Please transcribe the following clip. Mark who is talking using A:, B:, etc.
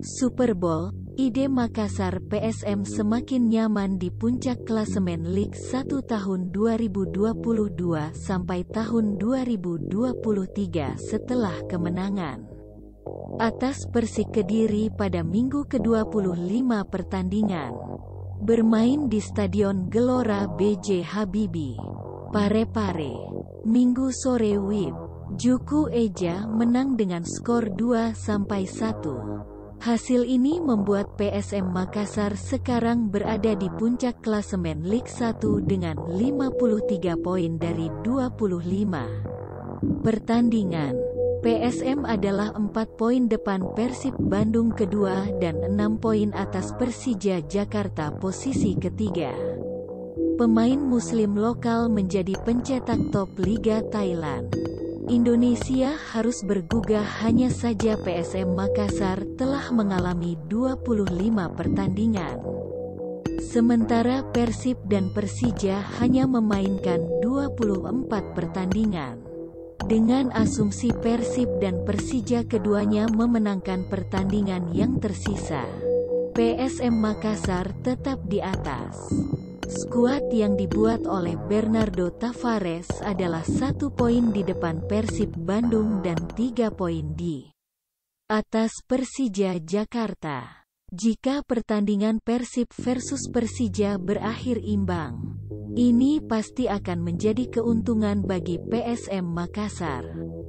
A: Super Bowl, ide Makassar PSM semakin nyaman di puncak klasemen Liga 1 tahun 2022 sampai tahun 2023 setelah kemenangan atas Persik Kediri pada minggu ke-25 pertandingan. Bermain di Stadion Gelora B.J. Habibie, Parepare, Minggu sore WIB, Juku Eja menang dengan skor 2-1. Hasil ini membuat PSM Makassar sekarang berada di puncak klasemen Liga 1 dengan 53 poin dari 25 pertandingan. PSM adalah 4 poin depan Persib Bandung kedua dan 6 poin atas Persija Jakarta posisi ketiga. Pemain muslim lokal menjadi pencetak top Liga Thailand. Indonesia harus bergugah, hanya saja PSM Makassar telah mengalami 25 pertandingan. Sementara Persib dan Persija hanya memainkan 24 pertandingan. Dengan asumsi Persib dan Persija keduanya memenangkan pertandingan yang tersisa, PSM Makassar tetap di atas. Skuad yang dibuat oleh Bernardo Tavares adalah 1 poin di depan Persib Bandung dan 3 poin di atas Persija Jakarta. Jika pertandingan Persib versus Persija berakhir imbang, ini pasti akan menjadi keuntungan bagi PSM Makassar.